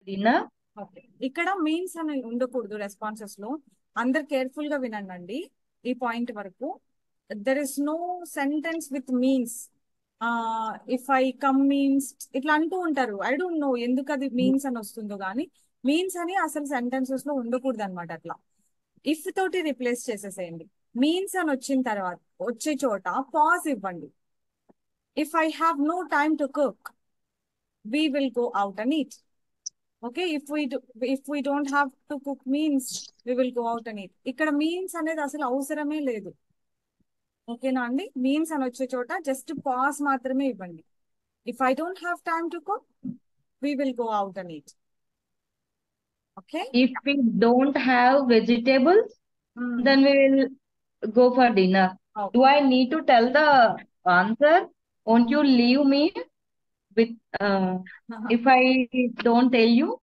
dinner. Okay, ఇక్కడ means అని ఉండకూడదు రెస్పాన్సెస్ లో. అందరు కేర్ఫుల్ గా వినండి ఈ పాయింట్ వరకు. There is no sentence with means. If I come means ఇట్లా అంటూ ఉంటారు. ఐ డోంట్ నో ఎందుకు అది మీన్స్ అని వస్తుందో కానీ మీన్స్ అని అసలు సెంటెన్సెస్ లో ఉండకూడదు అనమాట. అట్లా ఇఫ్ తోటి రిప్లేస్ చేసేసేయండి. మీన్స్ అని వచ్చిన తర్వాత వచ్చే చోట పాజ్ ఇవ్వండి. If I have no time to cook, we will go out and eat. Okay, if we don't have to cook means we will go out and eat. ఇక్కడ means అనేది అసలు అవసరమే లేదు. ఓకేనా అండి? మీన్స్ అని వచ్చే చోట జస్ట్ పాస్ మాత్రమే ఇవ్వండి. If I don't have time to cook, we will go out and eat. Okay. If we don't have vegetables, then we will go for dinner. Do I need to tell the answer? Won't you leave me with if I don't tell you?